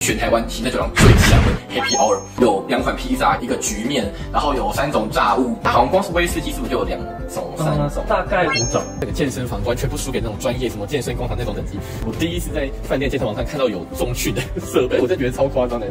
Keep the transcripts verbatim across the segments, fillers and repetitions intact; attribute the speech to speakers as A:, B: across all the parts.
A: 全台湾行政酒廊最强的 Happy Hour， 有两款披萨，一个局面，然后有三种炸物。它好像光是威士忌是不是就有两种、三种？
B: 大概五种。
A: 这个健身房完全不输给那种专业什么健身工厂那种等级。我第一次在饭店健身房上看到有重训的设备，我真的觉得超夸张的。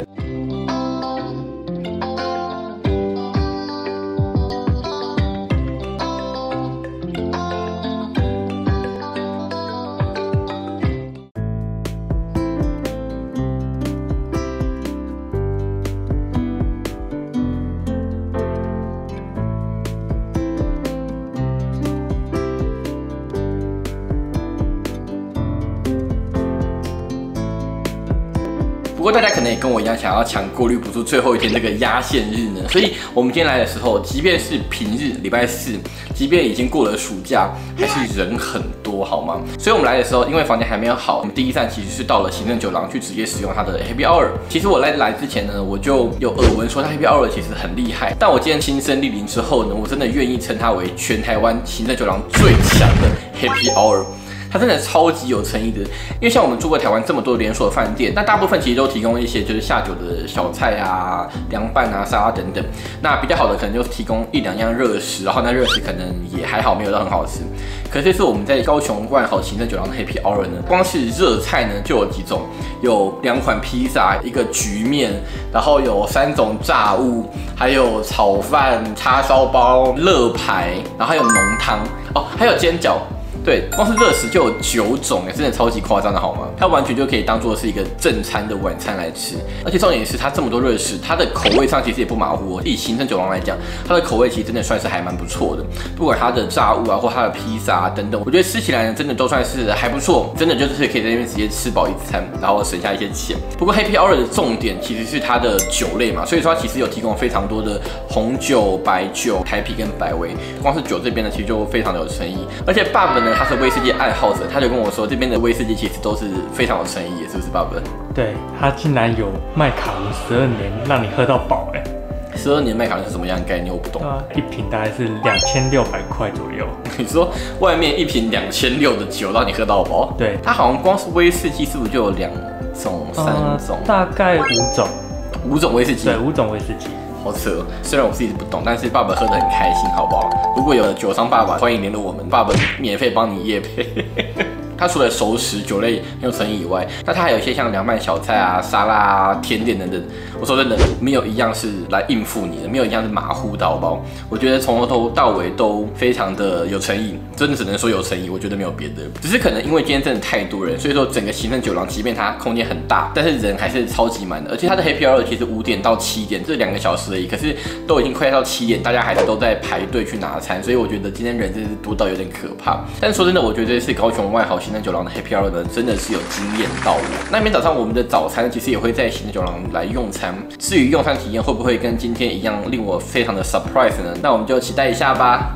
A: 不过大家可能也跟我一样，想要抢过滤补助最后一天这个压线日呢，所以我们今天来的时候，即便是平日礼拜四，即便已经过了暑假，还是人很多，好吗？所以我们来的时候，因为房间还没有好，我们第一站其实是到了行政酒廊去直接使用它的 Happy Hour。其实我来来之前呢，我就有耳闻说它 Happy Hour 其实很厉害，但我今天亲身莅临之后呢，我真的愿意称它为全台湾行政酒廊最强的 Happy Hour。它真的超级有诚意的，因为像我们住过台湾这么多连锁饭店，那大部分其实都提供一些就是下酒的小菜啊、凉拌啊、沙拉等等。那比较好的可能就提供一两样热食，然后那热食可能也还好，没有到很好吃。可是这次我们在高雄万豪行政酒廊的 Happy Hour 呢，光是热菜呢就有几种，有两款披萨，一个局面，然后有三种炸物，还有炒饭、叉烧包、乐排，然后还有浓汤哦，还有煎饺。对，光是热食就有九种，真的超级夸张的好吗？它完全就可以当做是一个正餐的晚餐来吃，而且重点是它这么多热食，它的口味上其实也不马虎哦。以行政酒廊来讲，它的口味其实真的算是还蛮不错的，不管它的炸物啊，或它的披萨啊等等，我觉得吃起来呢，真的都算是还不错，真的就是可以在那边直接吃饱一餐，然后省下一些钱。不过 Happy Hour 的重点其实是它的酒类嘛，所以说它其实有提供非常多的红酒、白酒、台啤跟百威，光是酒这边呢，其实就非常的有诚意，而且爸爸呢。他是威士忌爱好者，他就跟我说，这边的威士忌其实都是非常有诚意的，是不是，爸爸？
B: 对，他竟然有麦卡伦十二年，让你喝到饱哎！
A: 十二年麦卡伦是什么样的概念？我不懂。
B: 啊，一瓶大概是两千六百块左右。
A: 你说外面一瓶两千六的酒让你喝到饱？
B: 对，
A: 它好像光是威士忌是不是就有两种、三种？
B: 呃、大概五种。
A: 五种威士忌？
B: 对，五种威士忌。
A: 好扯，虽然我自己不懂，但是爸爸喝得很开心，好不好？如果有酒商爸爸，欢迎联络我们，爸爸免费帮你业配。它除了熟食酒类很有诚意以外，那它还有一些像凉拌小菜啊、沙拉啊、甜点等等。我说真的，没有一样是来应付你的，没有一样是马虎的，好不好？我觉得从头到尾都非常的有诚意，真的只能说有诚意，我觉得没有别的。只是可能因为今天真的太多人，所以说整个行政酒廊，即便它空间很大，但是人还是超级满的。而且它的 Happy Hour 其实五点到七点这两个小时而已，可是都已经快到七点，大家还是都在排队去拿餐，所以我觉得今天人真是多到有点可怕。但是说真的，我觉得这次高雄万豪行政酒廊的 Happy Hour 呢，真的是有惊艳到我。那明天早上我们的早餐其实也会在行政酒廊来用餐，至于用餐体验会不会跟今天一样令我非常的 surprise 呢？那我们就期待一下吧。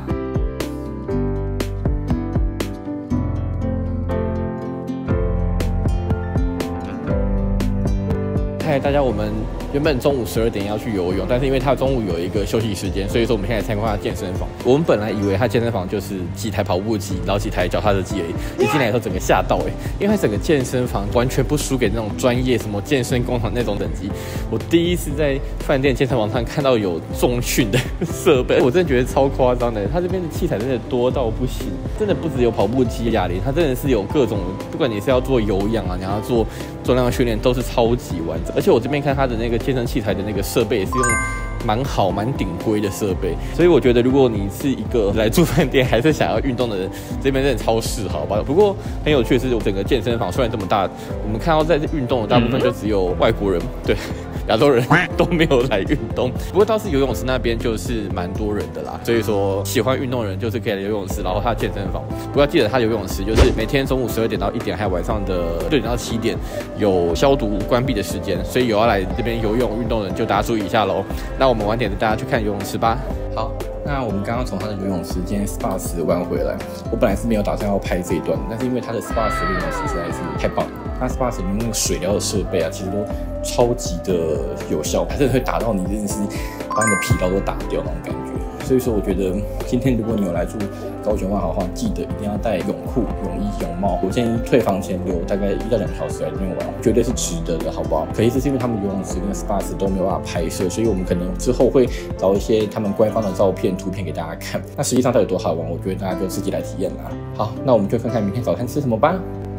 A: 嗨，大家，我们原本中午十二点要去游泳，但是因为他中午有一个休息时间，所以说我们现在参观他健身房。我们本来以为他健身房就是几台跑步机，然后几台脚踏车机而已。一进来的时候，整个吓到哎、欸，因为他整个健身房完全不输给那种专业什么健身工厂那种等级。我第一次在饭店健身房上看到有重训的设备，我真的觉得超夸张的。他这边的器材真的多到不行，真的不只有跑步机、哑铃，他真的是有各种，不管你是要做有氧啊，你要做重量训练，都是超级完整。而且我这边看他的那个健身器材的那个设备也是用蛮好、蛮顶规的设备，所以我觉得如果你是一个来住饭店还是想要运动的人，这边真的超适合吧。不过很有趣的是，我整个健身房虽然这么大，我们看到在运动的大部分就只有外国人，对。亚洲人都没有来运动，不过倒是游泳池那边就是蛮多人的啦，所以说喜欢运动的人就是可以来游泳池，然后他的健身房。不过要记得他游泳池就是每天中午十二点到一点，还有晚上的六点到七点有消毒关闭的时间，所以有要来这边游泳运动的人就大家注意一下喽。那我们晚点带大家去看游泳池吧。好。那我们刚刚从他的游泳池今天 S P A 池玩回来，我本来是没有打算要拍这一段，但是因为他的 S P A 池游泳池实在是太棒了，他 S P A 池里面那个水疗的设备啊，其实都超级的有效，还是会打到你真的是把你的疲劳都打掉那种感觉。 所以说我觉得今天如果你有来住高雄万豪的话，记得一定要带泳裤、泳衣、泳帽。我建议退房前留大概一到两个小时来这边玩，绝对是值得的，好不好？可惜这是因为他们游泳池跟 S P A 池都没有办法拍摄，所以我们可能之后会找一些他们官方的照片、图片给大家看。那实际上到底有多好玩，我觉得大家就自己来体验啦。好，那我们就看看明天早餐吃什么吧。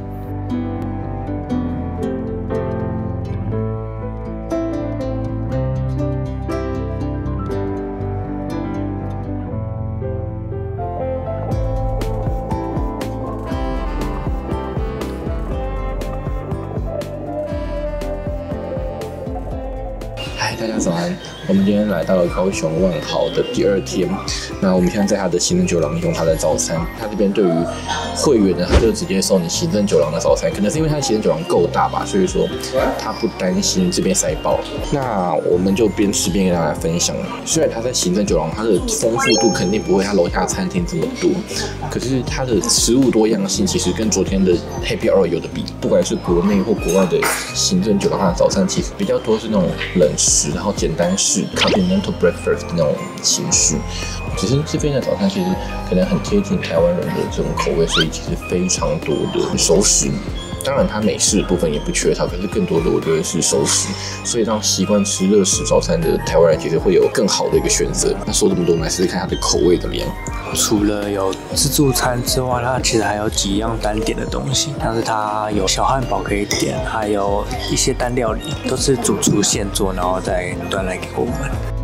A: 嗨，大家早安！我们今天来到了高雄万豪的第二天。那我们现在在他的行政酒廊用他的早餐。他这边对于会员呢，他就直接送你行政酒廊的早餐。可能是因为他的行政酒廊够大吧，所以说他不担心这边塞爆。那我们就边吃边跟大家分享。虽然他在行政酒廊，它的丰富度肯定不会他楼下餐厅这么多，可是它的食物多样性其实跟昨天的 Happy Hour 有的比。不管是国内或国外的行政酒廊，它的早餐其实比较多是那种冷食，然后简单式 Continental Breakfast 那种形式。只是这边的早餐其实可能很贴近台湾人的这种口味，所以其实非常多的熟食。当然，它美式的部分也不缺少，可是更多的我觉得是熟食，所以让习惯吃热食早餐的台湾人其实会有更好的一个选择。那说这么多，我们来试试看它的口味怎么样。
C: 除了有自助餐之外，它其实还有几样单点的东西，像是它有小汉堡可以点，还有一些单料理都是主厨现做，然后再端来给我们。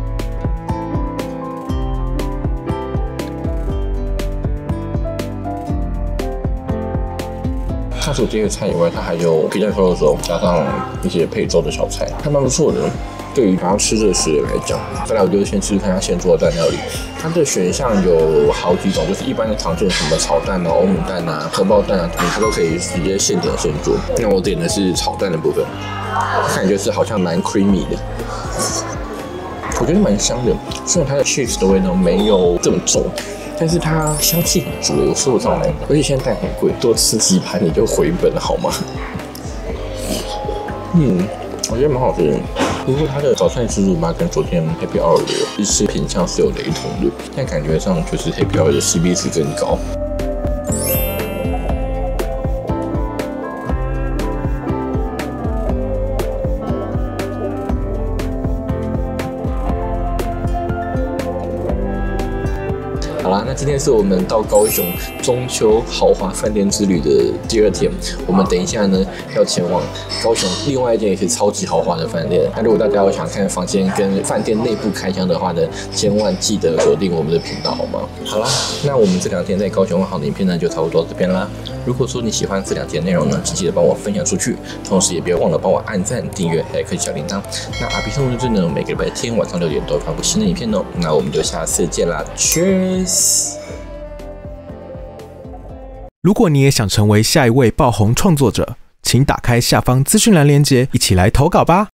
A: 它除了这个菜以外，它还有皮蛋瘦肉粥，加上一些配粥的小菜，还蛮不错的。对于想要吃热食的人来讲，再来我就先吃吃看它现做的蛋料理。它的选项有好几种，就是一般的常见什么炒蛋啊、欧姆蛋啊、荷包蛋啊，它都可以直接现点现做。那我点的是炒蛋的部分，感觉是好像蛮 creamy 的，我觉得蛮香的。虽然它的 cheese 的味道没有这么重，但是它香气很足，我说不上来。而且现在蛋很贵，多吃几盘你就回本了，好吗？嗯，我觉得蛮好吃的。不过它的早餐自助吧，跟昨天 Happy Hour 的日式品相是有雷同的，但感觉上就是 Happy Hour 的 C P 值更高。好啦，那今天是我们到高雄中秋豪华饭店之旅的第二天。我们等一下呢要前往高雄另外一间也是超级豪华的饭店。那如果大家有想看房间跟饭店内部开箱的话呢，千万记得锁定我们的频道，好吗？好啦，那我们这两天在高雄万豪的影片呢就差不多到这边啦。如果说你喜欢这两天内容呢，请记得帮我分享出去，同时也别忘了帮我按赞、订阅，还有开启小铃铛。那阿比生活日志呢，每个礼拜天晚上六点都会发布新的影片哦。那我们就下次见啦 ，Cheers！
D: 如果你也想成为下一位爆红创作者，请打开下方资讯栏连结，一起来投稿吧。